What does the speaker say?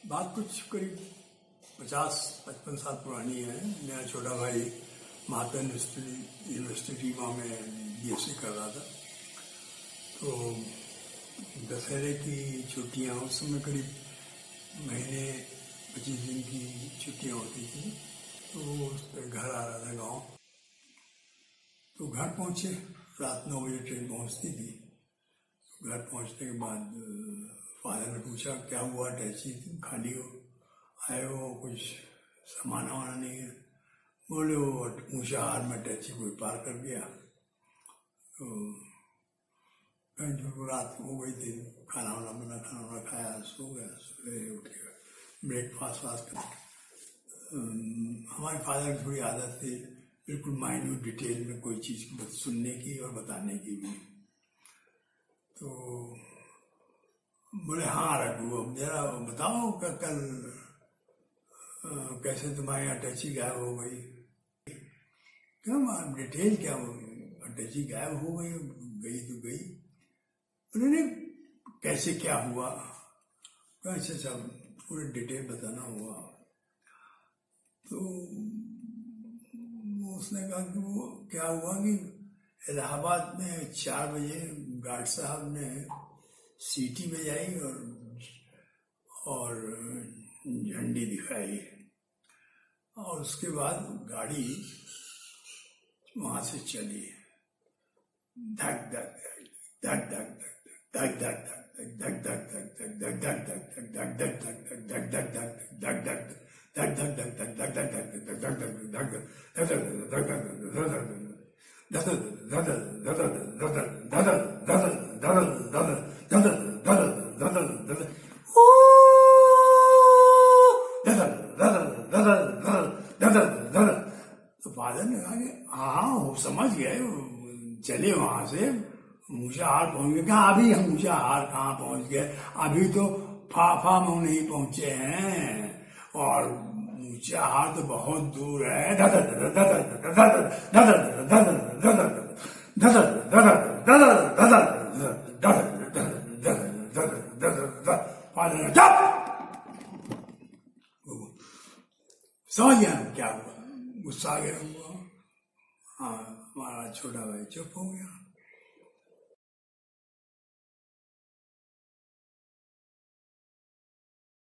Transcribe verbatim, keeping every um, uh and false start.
बात कुछ करीब पचास पचपन साल पुरानी है। मेरा छोटा भाई महात्मा यूनिवर्सिटी वहाँ में बीएससी कर रहा था। तो दशहरे की छुट्टियाँ उस समय करीब महीने पच्चीस दिन की छुट्टियाँ होती थी। तो वो उस पर घर आ रहा था गाँव। तो घर पहुँचे, रात नौ बजे ट्रेन पहुँचती थी। घर पहुँचने के बाद फादर ने पूछा क्या हुआ, टैक्सी खाली हो आए हो, कुछ सामान वाना नहीं है? बोले वो ऊँचा हार में टैक्सी कोई पार कर गया। तो जो रात हो गई थी, खाना वाना बना, खाना वाना खाया, सो गया। सुबह उठ के ब्रेकफास्ट वास्ट कर हमारे फादर की थोड़ी आदत थी बिल्कुल माइन्यूट डिटेल में कोई चीज़ सुनने की और बताने की भी। तो बोले हाँ रघु, अब जरा बताओ कि कल कैसे तुम्हारे यहाँ टैक्सी गायब हो गई? क्या डिटेल क्या हो? टैक्सी गायब हो गई, गई तो गई। उन्होंने कैसे क्या हुआ? कैसे सब पूरे डिटेल बताना हुआ। तो उसने कहा कि वो क्या हुआ कि इलाहाबाद में चार बजे गार्ड साहब ने सीटी बजाई और और झंडी दिखाई, और उसके बाद गाड़ी वहां से चली। धक धक धक धक धक धक धक धक धक धक धक धक धक धक धक धक धक तो फादर ने कहा कि हाँ वो समझ गए, चले वहां से ऊंचा हार पहुंच गए। कहा अभी हम ऊंचा हार कहाँ पहुंच गए, अभी तो फाफा में नहीं पहुंचे हैं, और ऊंचा हार तो बहुत दूर है। समझ गया क्या हुआ, गुस्सा आ गया हुआ। हाँ, हमारा छोटा भाई चुप हो गया।